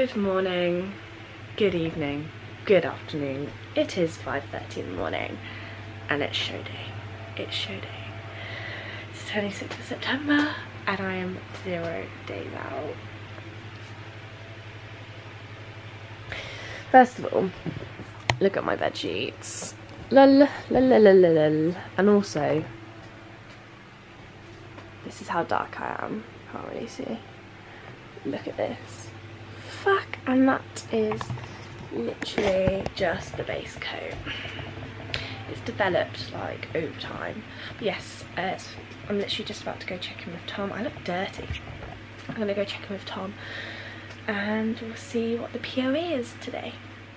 Good morning, good evening, good afternoon. It is 5:30 in the morning and it's show day. It's show day. It's 26th of September and I am 0 days out. First of all, look at my bed sheets. Lol, lol, lol, lol, lol. And also, this is how dark I am. Can't really see. Look at this. Fuck, and that is literally just the base coat. It's developed like over time. But yes, I'm literally just about to go check in with Tom. I look dirty. I'm gonna go check in with Tom and we'll see what the POA is today.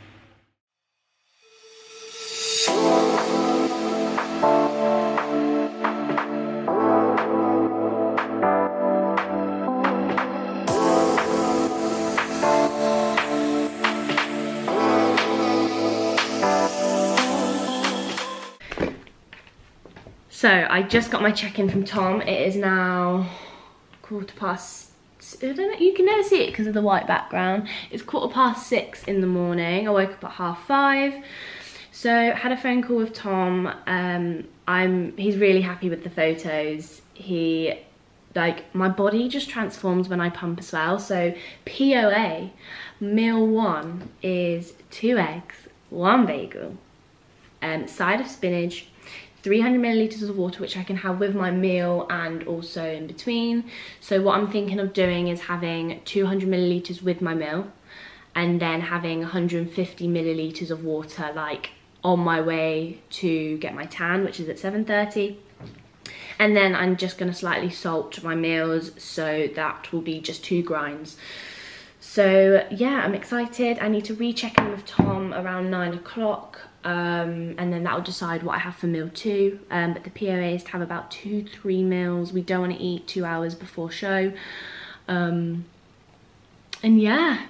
So I just got my check-in from Tom. It is now 6:15. I don't know, you can never see it because of the white background. It's 6:15 in the morning. I woke up at 5:30. So had a phone call with Tom. He's really happy with the photos. My body just transforms when I pump as well. So POA, meal 1 is 2 eggs, 1 bagel, side of spinach, 300 milliliters of water, which I can have with my meal and also in between. So what I'm thinking of doing is having 200 milliliters with my meal and then having 150 milliliters of water like on my way to get my tan, which is at 7:30. And then I'm just gonna slightly salt my meals, so that will be just 2 grinds. So yeah, I'm excited. I need to recheck in with Tom around 9 o'clock. And then that will decide what I have for meal 2. But the POA is to have about 2-3 meals. We don't want to eat 2 hours before show. And yeah,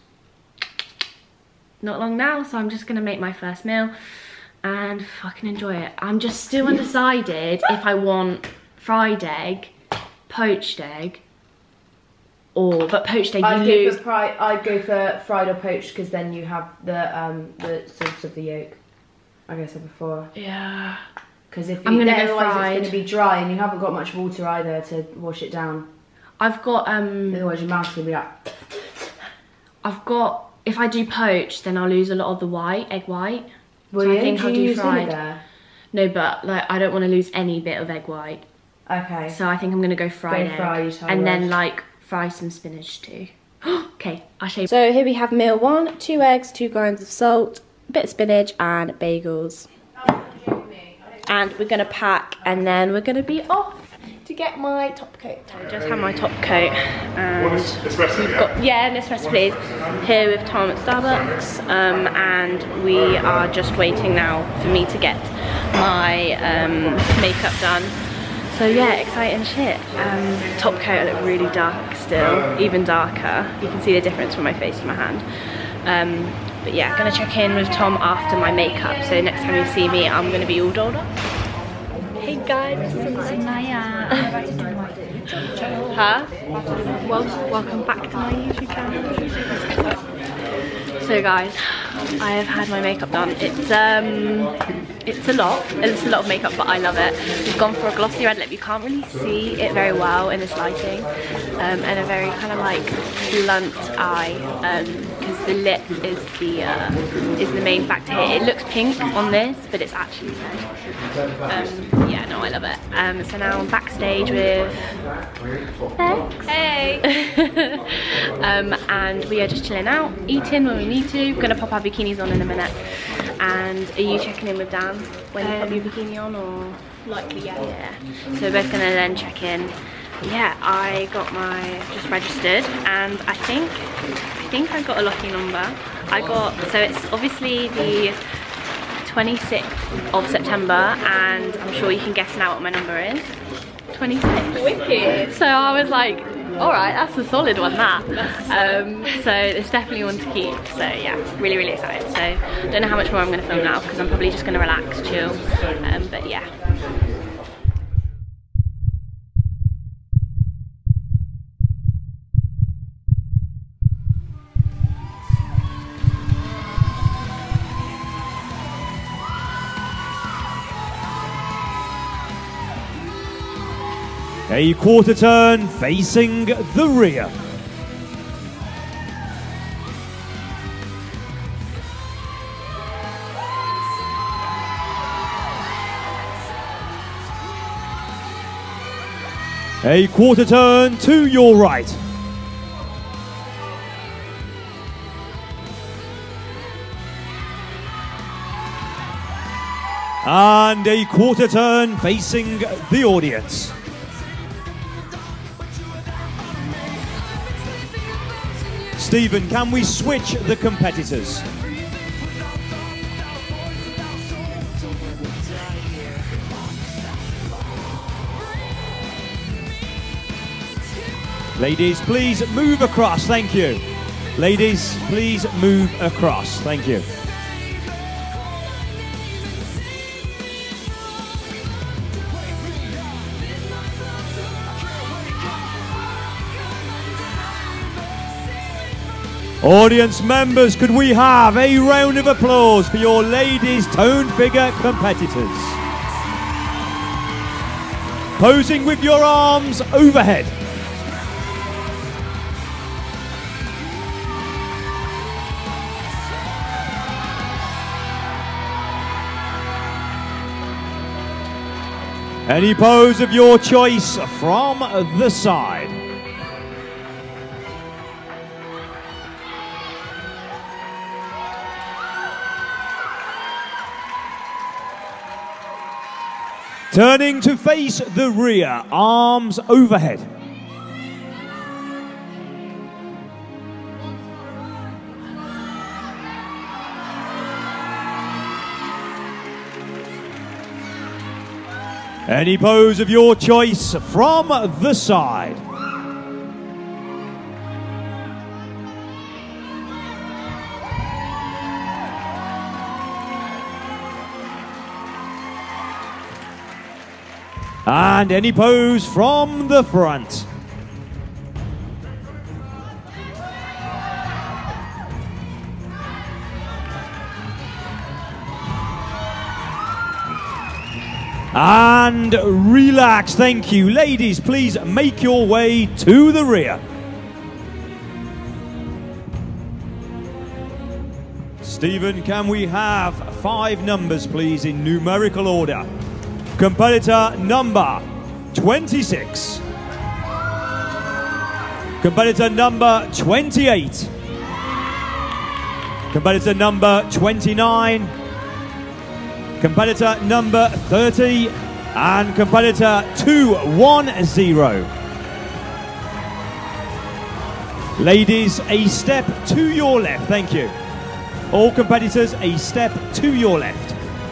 not long now, so I'm just gonna make my first meal and fucking enjoy it. I'm just still undecided if I want fried egg, poached egg, but poached egg I'd go for fried or poached because then you have the sauce of the yolk. Like I said before. Yeah. Because if I'm gonna go otherwise fried. it's going to be dry and you haven't got much water either to wash it down. I've got Otherwise your mouth's going to be like. if I do poached, then I'll lose a lot of the egg white. Well, so yeah, I think I'll do fried. Vinegar? No, but like I don't want to lose any bit of egg white. Okay. So I think I'm gonna go fried egg, and then like fry some spinach too. Okay, I'll show you. So here we have meal 1, 2 eggs, 2 grinds of salt, a bit of spinach and bagels. And we're gonna pack and then we're gonna be off to get my top coat. I just have my top coat and we've got, an espresso please, here with Tom at Starbucks, and we are just waiting now for me to get my makeup done. So yeah, exciting shit. Top coat, I look really dark still, even darker. You can see the difference from my face to my hand. But yeah, gonna check in with Tom after my makeup. So next time you see me, I'm gonna be all dolled up. Hey guys, this is Naya. Huh? Welcome back to my YouTube channel. So guys, I have had my makeup done. It's a lot of makeup, but I love it. We've gone for a glossy red lip. You can't really see it very well in this lighting, and a very kind of like blunt eye, because the lip is the main factor here. It looks pink on this, but it's actually red. Yeah, no, I love it. So now I'm backstage with Bex. Hey. And we are just chilling out, eating when we need to. Gonna pop our bikinis on in a minute. And are you checking in with Dan when you pop your bikini on, or? Likely, yeah. Yeah. So we're both gonna then check in. Yeah, I got just registered, and I think I got a lucky number. So it's obviously the 26th of September, and I'm sure you can guess now what my number is. 26. Wicked. So I was like, all right, that's a solid one, that. So it's definitely one to keep. So yeah, really, really excited. So don't know how much more I'm going to film now because I'm probably just going to relax, chill. But yeah. A quarter turn facing the rear. A quarter turn to your right. And a quarter turn facing the audience. Stephen, can we switch the competitors? Ladies, please move across. Thank you. Ladies, please move across. Thank you. Audience members, could we have a round of applause for your ladies tone figure competitors? Posing with your arms overhead. Any pose of your choice from the side. Turning to face the rear, arms overhead. Any pose of your choice from the side. And any pose from the front. And relax, thank you. Ladies, please make your way to the rear. Stephen, can we have 5 numbers, please, in numerical order? Competitor number 26. Competitor number 28. Competitor number 29. Competitor number 30. And competitor 210. Ladies, a step to your left, thank you. All competitors, a step to your left.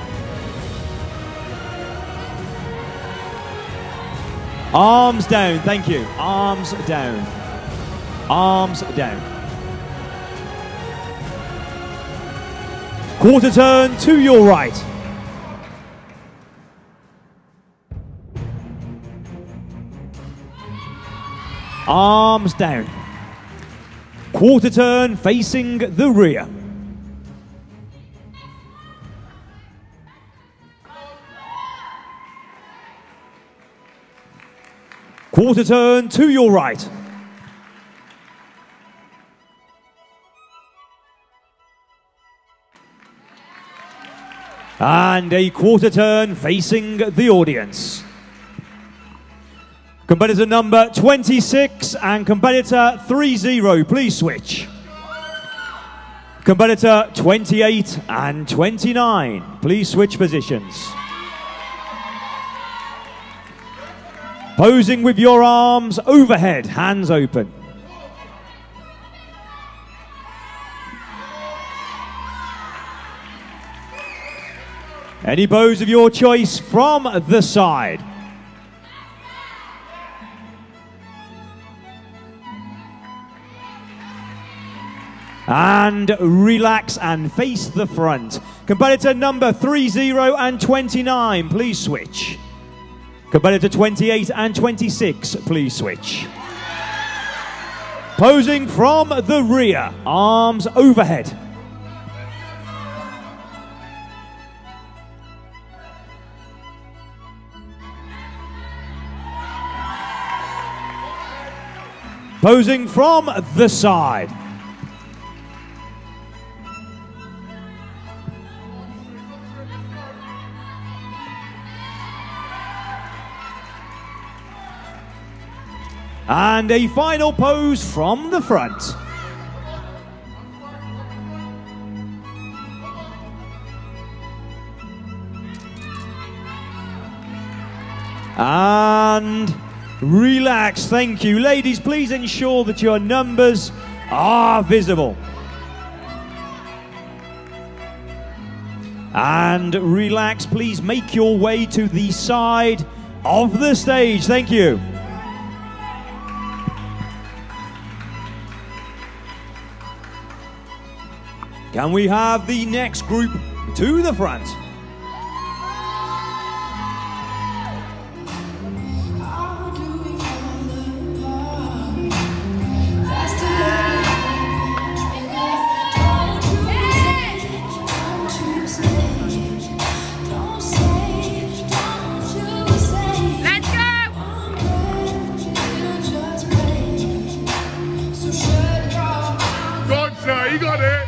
Arms down, thank you. Arms down. Arms down. Quarter turn to your right. Arms down. Quarter turn facing the rear. Quarter turn to your right. And a quarter turn facing the audience. Competitor number 26 and competitor 30, please switch. Competitor 28 and 29, please switch positions. Posing with your arms overhead, hands open. Any pose of your choice from the side. And relax and face the front. Competitor number 30 and 29, please switch. Competitor 28 and 26, please switch. Posing from the rear, arms overhead. Posing from the side. And a final pose from the front. And relax, thank you. Ladies, please ensure that your numbers are visible. And relax, please make your way to the side of the stage. Thank you. Can we have the next group to the front? You got it.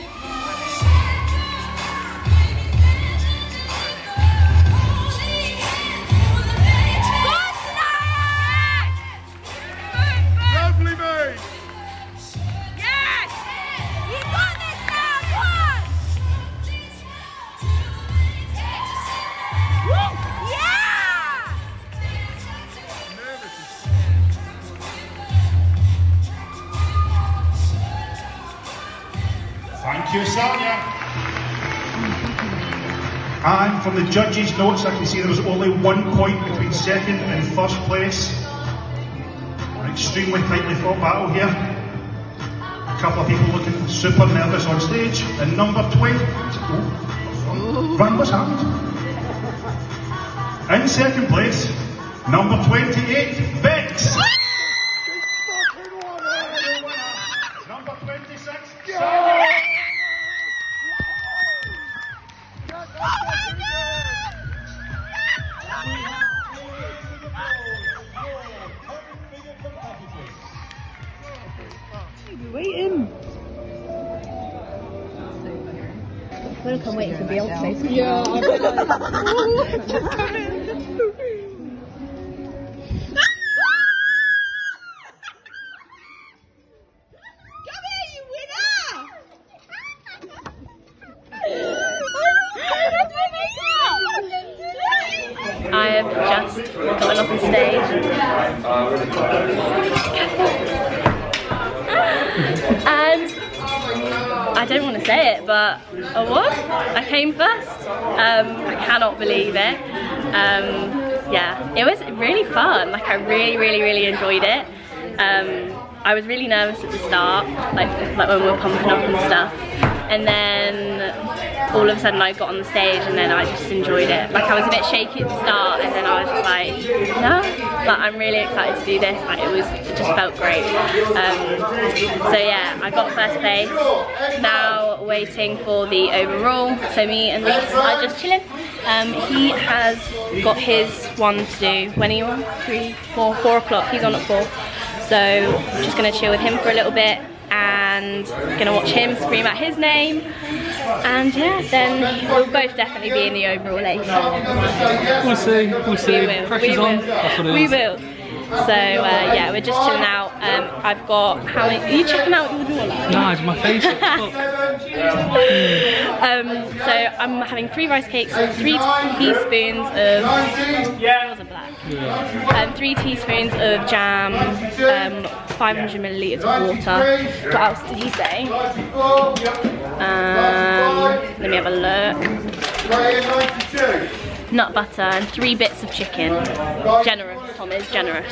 Lovely, mate. Yes! You got this now, come on! Yeah! Thank you, Sonia. And from the judges' notes, I can see there was only 1 point between second and first place. An extremely tightly fought battle here. A couple of people looking super nervous on stage. And number 20, Run, what's happened? In second place, number 28, Bex. Number 26, Sonia. Waiting. I feel like I'm waiting for Beyonce. Yeah. I have just gotten off the stage and I don't want to say it, but I won. I came first. I cannot believe it. Yeah, it was really fun. Like I really enjoyed it. I was really nervous at the start, like when we were pumping up and stuff. And then all of a sudden I got on the stage and then I just enjoyed it. Like I was a bit shaky at the start and then I was just like, no, but I'm really excited to do this. Like it just felt great. So yeah, I got first place. Now waiting for the overall. So me and Reese are just chilling. He has got his one to do. When are you on? 4 o'clock. He's on at 4. So I'm just gonna chill with him for a little bit and gonna watch him scream out his name, and yeah, then we'll both definitely be in the overall later. We'll see. We will. Pressure's on. That's what it is. We will. So yeah, we're just chilling out. I've got how many? Are you checking out your door? No, it's my face. So I'm having 3 rice cakes, 3 teaspoons of was it black? 3 teaspoons of jam, 500 millilitres of water. What else did he say? Let me have a look. Nut butter and 3 bits of chicken. Generous, Tom is generous.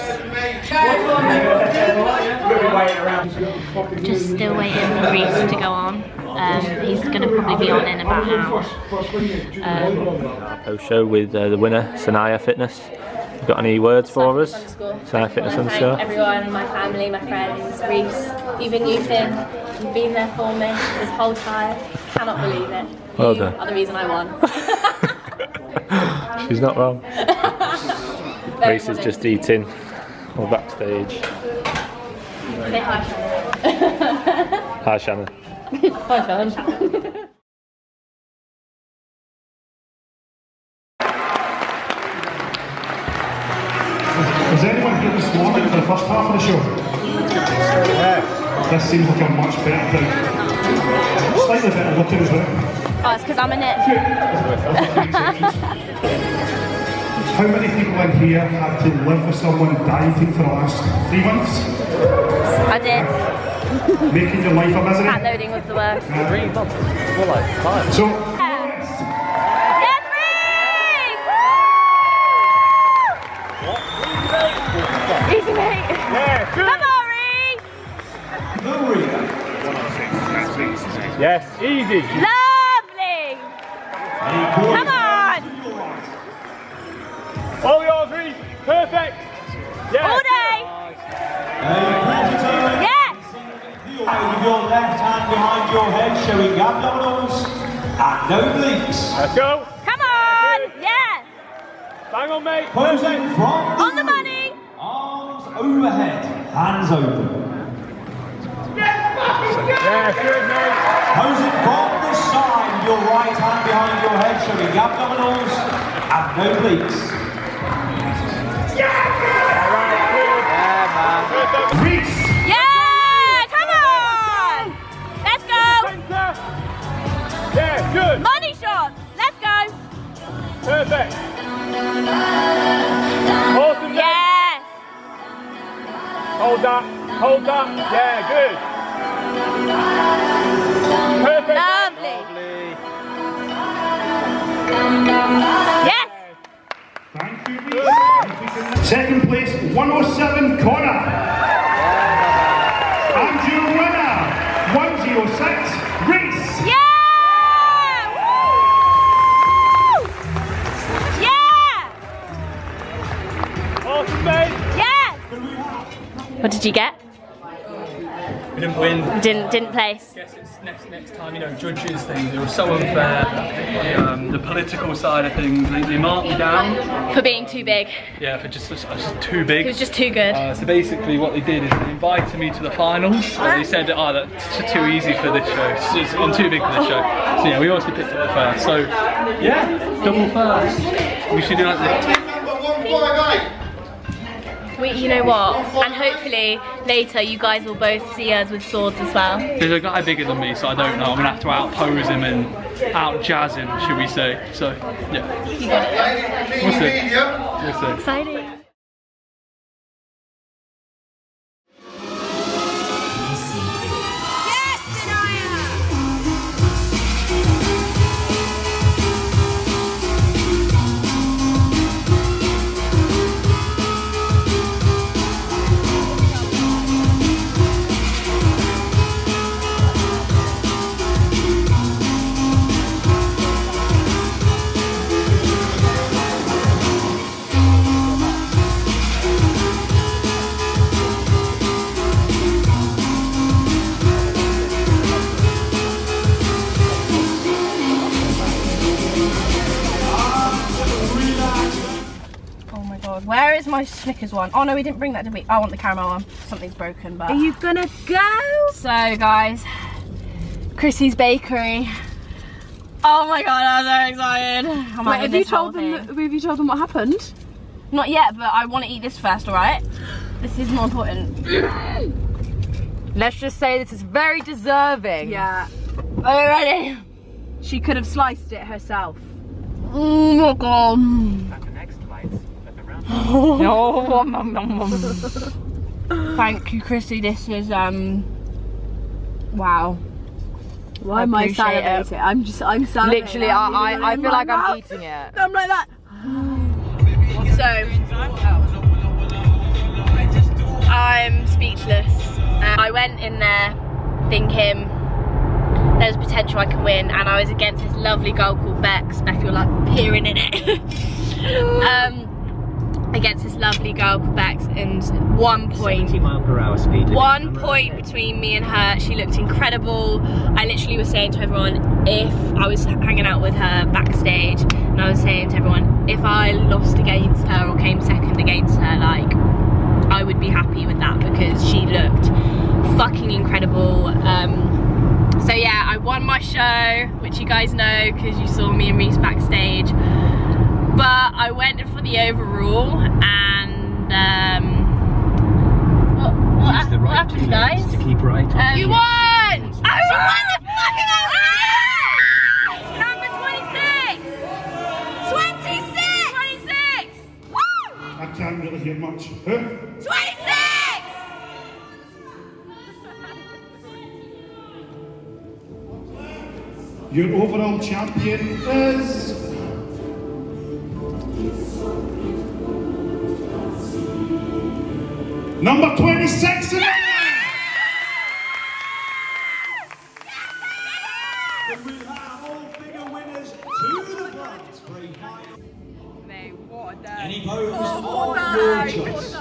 Just still waiting for Reese to go on. He's going to probably be on in about an hour. Post show with the winner, Sanaya Fitness. Got any words for us? Sanaya Fitness on the show. Everyone, my family, my friends, Reese, even you, Finn. You've been there for me this whole time. Cannot believe it. Well you done. are the reason I won. She's not wrong. Reese is just eating. We're backstage. Say hi, Shannon. Hi, Shannon. Hi, Shannon. Was anyone here this morning for the first half of the show? Yeah. This seems like a much better crowd. Slightly better looking as well. Oh, it's because I'm in it. How many people in here had to live with someone dieting for the last 3 months? I did. Making your life a misery? Cat loading was the worst. 3 months. More like 5. So, Easy, mate. Yeah, good. Come on, Ree. Yes, easy. Lovely. Come on. All yours, Reece. Perfect. Yeah. All day. Yes. With your left hand behind your head, showing abdominals and no obliques. Let's go. Come on. Yes. Bang on, mate. Posing from On the money. arms overhead, hands open. Yeah, good, mate. Posing from the side, your right hand behind your head, showing abdominals and no obliques. Reece! Yeah. Come on. Let's go. Centre. Yeah, good. Money shots. Let's go. Perfect. Awesome, mate. Yes. Hold that. Hold that. Yeah, good. Perfect. Lovely. Yes. Thank you, Reece. Second place, 107 Connor. And your winner, 106 Reece. Yeah. Woo. Yeah. Awesome, mate. Yes. What did you get? We didn't win. Didn't place. I guess it's next time, you know, judges things, they were so unfair. The political side of things, they marked me down. For being too big. Yeah, for just too big. It was just too good. So basically what they did is they invited me to the finals. So they said, oh, that's too easy for this show. I'm too big for this show. So yeah, we obviously picked up the first. So yeah, double first. We should do like this. You know what? And hopefully later you guys will both see us with swords as well. There's a guy bigger than me, so I don't know. I'm gonna have to outpose him and out-jazz him, should we say. So, yeah. We'll see. We'll see. Exciting. Where is my Snickers one? Oh no, we didn't bring that, did we? I want the caramel one. Something's broken, but... Are you gonna go? So guys, Chrissy's Bakery. Oh my god, I'm so excited. Wait, have you told them what happened? Not yet, but I want to eat this first, alright? This is more important. Let's just say this is very deserving. Yeah. Are you ready? She could have sliced it herself. Oh my god. Thank you, Chrissy. This is wow. Why am I salivating? I'm salivating. Literally, I feel like I'm eating it. I'm like that. So I'm speechless. I went in there thinking there's potential I can win, and I was against this lovely girl called Bex. Beck, you're like peering in it. Against this lovely girl called Bex, and 1 point. 70 mile per hour speed. 1 point between me and her. She looked incredible. I literally was saying to everyone, if I was hanging out with her backstage, and I was saying to everyone, if I lost against her or came second against her, like, I would be happy with that, because she looked fucking incredible. So yeah, I won my show, which you guys know because you saw me and Reese backstage. But I went for the overall, and what happened, guys? To keep right on. You won! I won the fucking overall! Number 26! 26! Woo! I can't really hear much. Huh? 26! Your overall champion is... number 26 in Any pose on your choice.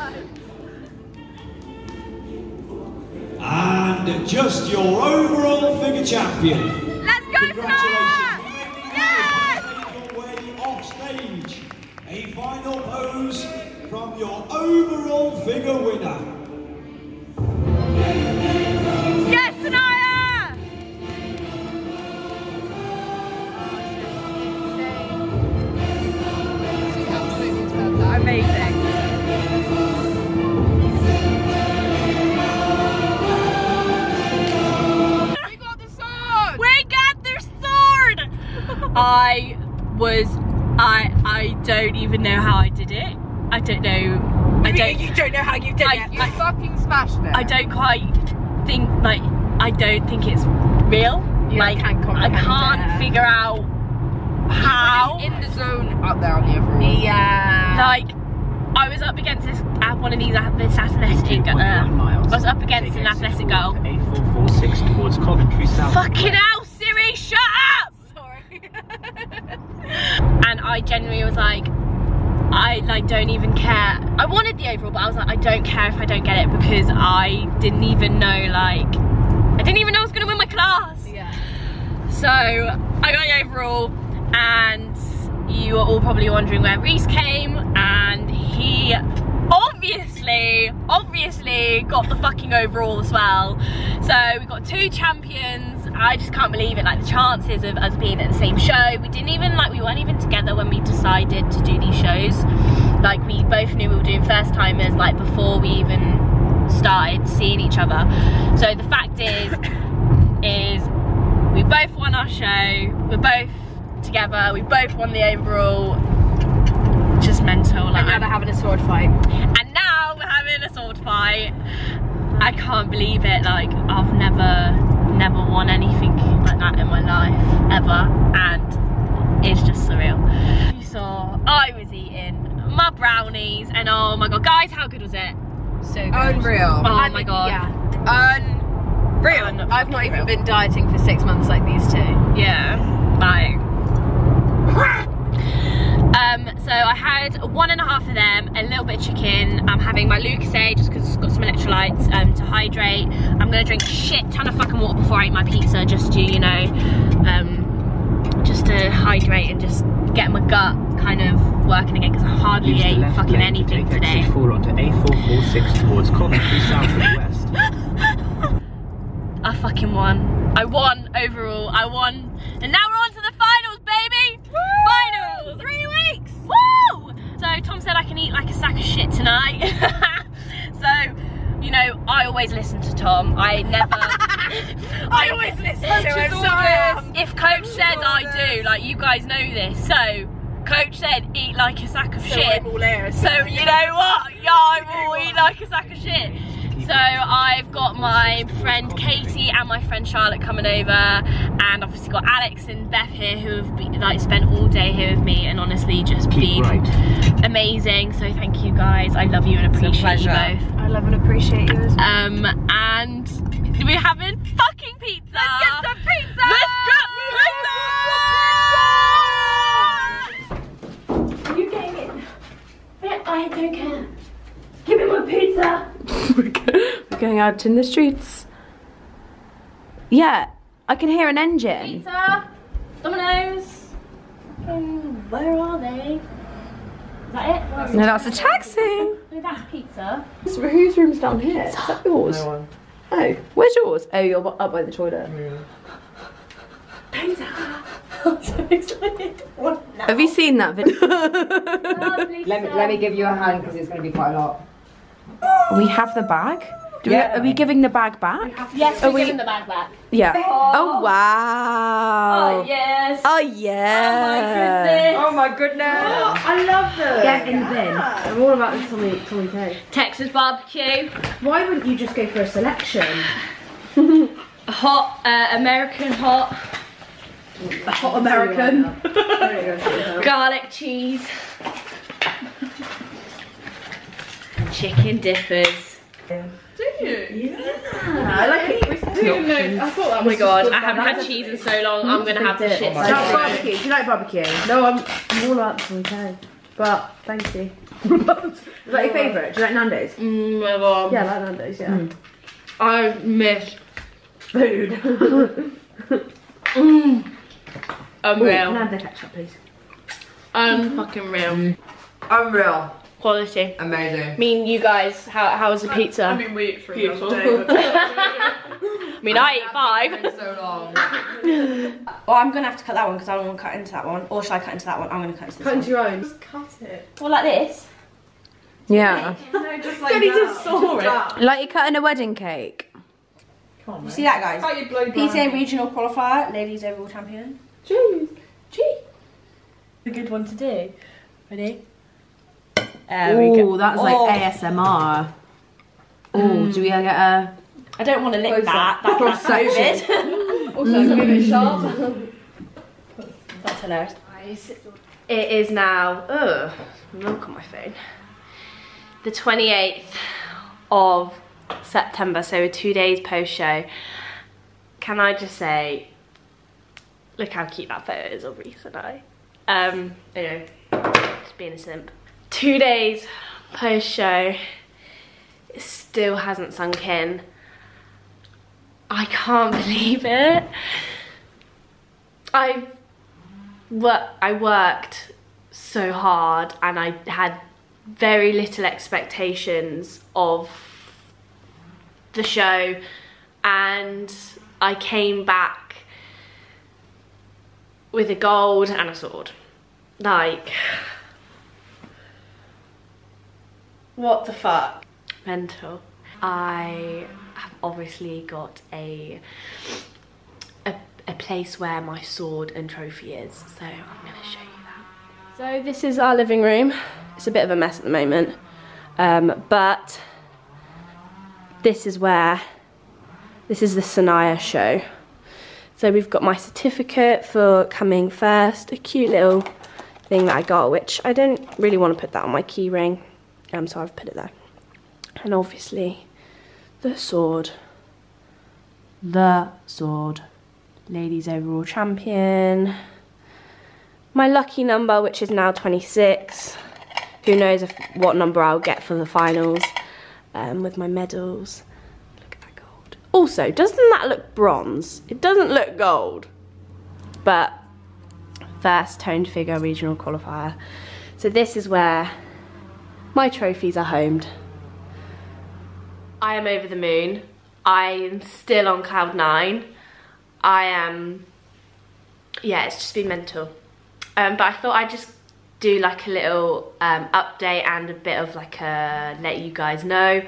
And just your overall figure champion. Let's go, congratulations. Yes! Make your way off stage. A final pose from your overall figure winner. Yes, Sanaya! Amazing. We got the sword! We got the sword! I don't even know how I did it. I don't know. You don't know how you did it. You fucking smashed it. I don't quite think, like, I don't think it's real. Like, I can't figure out how. In the zone up there on the overall. Yeah. Like, I was up against this one of these this athletic. I was up against an athletic girl. A446 towards Coventry South. Fucking hell, Siri, shut up! Sorry. And I genuinely was like, I don't even care. I wanted the overall, but I was like, I don't care if I don't get it because I didn't even know, I didn't even know I was gonna win my class. Yeah. So I got the overall, and you are all probably wondering where Reese came, and he obviously got the fucking overall as well. So we got 2 champions. I just can't believe it, like the chances of us being at the same show. We didn't even, we weren't even together when we decided to do these shows. Like, we both knew we were doing first timers, before we even started seeing each other. So the fact is we both won our show, we're both together, we both won the overall. Just mental. And now they're having a sword fight. And now we're having a sword fight. I can't believe it. I've never won anything like that in my life, ever. And it's just surreal. You saw I was eating my brownies, and oh my god, guys, how good was it? So good. Unreal. Oh my god. Yeah. Unreal. I've not even been dieting for 6 months like these two. Yeah. So I had 1.5 of them, a little bit of chicken. I'm having my Lucozade just because it's got some electrolytes to hydrate. I'm gonna drink a shit ton of fucking water before I eat my pizza, just to, you know, just to hydrate and just get my gut kind of working again, because I hardly ate fucking anything today. Exit 4 onto A446 towards Coventry South and West. I fucking won. I won overall. I won, and now we're on to the finals, baby. Woo! Finals. 3 weeks. Woo! So Tom said I can eat like a sack of shit tonight. So, you know, I always listen to Tom. I never. I always listen to him. So if Coach says I do, like, you guys know this. So Coach said eat like a sack of shit. I'm all ears. So you know what? Yeah, I will eat like a sack of shit. So I've got my friend Katie and my friend Charlotte coming over, and obviously got Alex and Beth here, who have been, spent all day here with me, and honestly just been amazing. So thank you guys. I love you and appreciate you both. I love and appreciate you as well. And we're having fucking pizza. Let's get some pizza. Let's get pizza. Are you getting it? I don't care. Give me my pizza. We're going out in the streets. Yeah, I can hear an engine. Pizza, Domino's. Where are they? Is that it? No, that's a taxi. No, that's pizza. Whose room's down here? Is that yours? No one. Oh, where's yours? Oh, you're up by the toilet. I'm so excited. Have you seen that video? Let me give you a hand because it's going to be quite a lot. We have the bag. Are we giving the bag back? Yes, we're giving the bag back. Yeah. Oh wow. Oh yes. Oh yeah. Oh my goodness. I love them. Get in the bin. I'm all about this Tommy K. Texas barbecue. Why wouldn't you just go for a selection? Hot, American hot. Hot American. Garlic cheese. Chicken dippers. Do you? Yeah. I like it. I thought that Oh my god, I haven't had cheese in so long. I'm gonna have the shit. Barbecue. Do you like barbecue? No, I'm all about Tommy K. But thank you. Is that your favourite? Do you like Nando's? My god. Yeah, I like Nando's. Yeah. I miss Food. unreal. Nando ketchup, please. Fucking real. Unreal. Quality. Amazing. I mean, you guys, how was the pizza? I mean, we eat 3 meals a day. I mean, I eat 5. So long. Well, I'm gonna have to cut that one because I don't want to cut into that one. Or should I cut into that one? I'm gonna cut into this Cut into your own. Just cut it. one. Well, like this. Yeah. No, just like Daddy that. just saw it. Like you're cutting a wedding cake. You see that, guys? How you blow PTA regional qualifier, ladies overall champion. Jeez. Gee. A good one to do. Ready? There we go. Ooh, that's like ASMR. Ooh, do we get a... I don't want to lick that. That's COVID. Also, it's a bit sharp. That's hilarious. Guys, it is now, look on my phone. The 28th of September, so 2 days post show. Can I just say, look how cute that photo is of Reese and I. You know, just being a simp. 2 days post show, it still hasn't sunk in. I can't believe it. I worked so hard and I had very little expectations of the show, and I came back with a gold and a sword. Like, what the fuck? Mental. I have obviously got a place where my sword and trophy is, so I'm gonna show you that. So this is our living room. It's a bit of a mess at the moment, but this is the Sanaya show. So we've got my certificate for coming first, a cute little thing that I got, which I don't really want to put that on my key ring, so I've put it there. And obviously the sword, ladies overall champion, my lucky number, which is now 26. Who knows what number I'll get for the finals, with my medals. Look at that gold. Also, doesn't that look bronze? It doesn't look gold. But first toned figure regional qualifier. So this is where my trophies are homed. I am over the moon. I am still on cloud 9. I am, yeah, it's just been mental. But I thought I'd just do like a little update and a bit of like a let you guys know.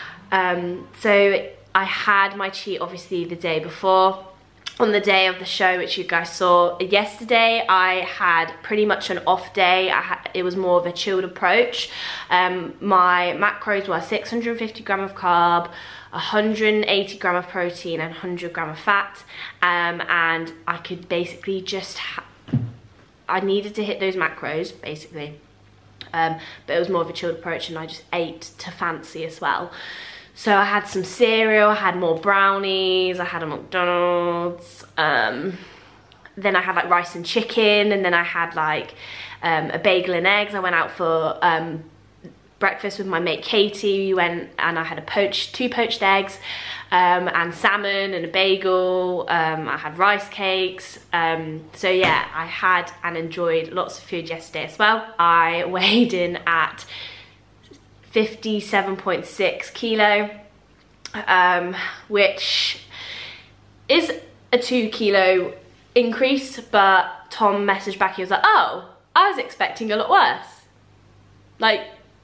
So I had my cheat obviously the day before. On the day of the show, which you guys saw yesterday, I had pretty much an off day. It was more of a chilled approach. My macros were 650 gram of carb, 180 gram of protein and 100 gram of fat, and I could basically just I needed to hit those macros basically, but it was more of a chilled approach, and I just ate to fancy as well. So I had some cereal, I had more brownies, I had a McDonald's, then I had like rice and chicken, and then I had like a bagel and eggs. I went out for breakfast with my mate Katie. We went and I had two poached eggs, and salmon and a bagel. I had rice cakes. So yeah, I had and enjoyed lots of food yesterday as well. I weighed in at 57.6 kilo. which is a 2 kilo increase, but Tom messaged back, he was like, oh, I was expecting a lot worse. Like,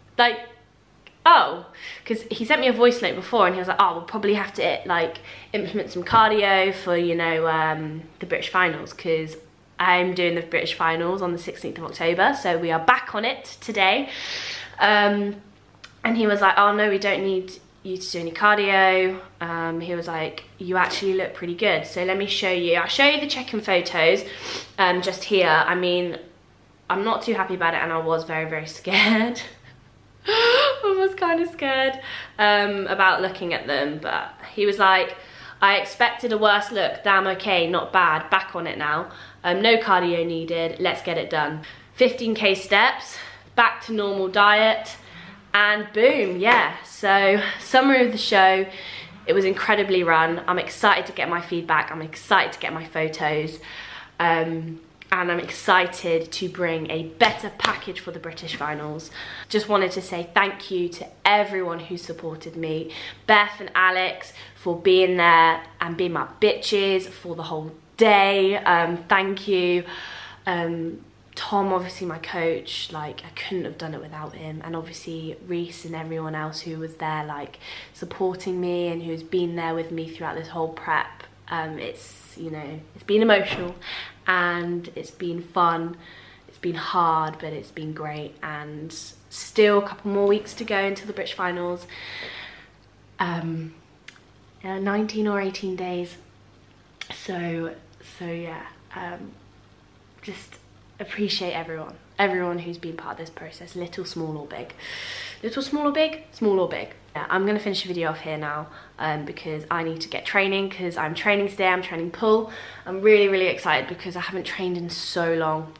oh, because he sent me a voice note before and he was like, oh, we'll probably have to like implement some cardio for, you know, the British finals, because I'm doing the British finals on the 16th of October, so we are back on it today. And he was like, oh no, we don't need you to do any cardio. He was like, you actually look pretty good, so let me show you. I'll show you the check-in photos just here. I mean, I'm not too happy about it, and I was very, very scared. I was kind of scared about looking at them, but he was like, I expected a worse look. Damn, okay, not bad, back on it now. No cardio needed, let's get it done. 15k steps, back to normal diet, and boom, yeah. So summary of the show, it was incredibly run. I'm excited to get my feedback, I'm excited to get my photos, and I'm excited to bring a better package for the British finals. Just wanted to say thank you to everyone who supported me. Beth and Alex for being there and being my bitches for the whole day. Thank you. Tom, obviously my coach, like I couldn't have done it without him, and obviously Reese and everyone else who was there like supporting me and who's been there with me throughout this whole prep. It's, you know, it's been emotional and it's been fun, it's been hard, but it's been great, and still a couple more weeks to go until the British finals. 19 or 18 days, so yeah, just appreciate everyone who's been part of this process, little, small or big. Little, small or big? Small or big. Yeah, I'm gonna finish the video off here now because I need to get training, because I'm training today, I'm training pull. I'm really, really excited because I haven't trained in so long.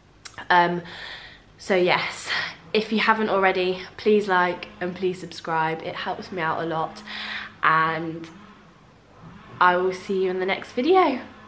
So yes, if you haven't already, please like and please subscribe. It helps me out a lot, and I will see you in the next video.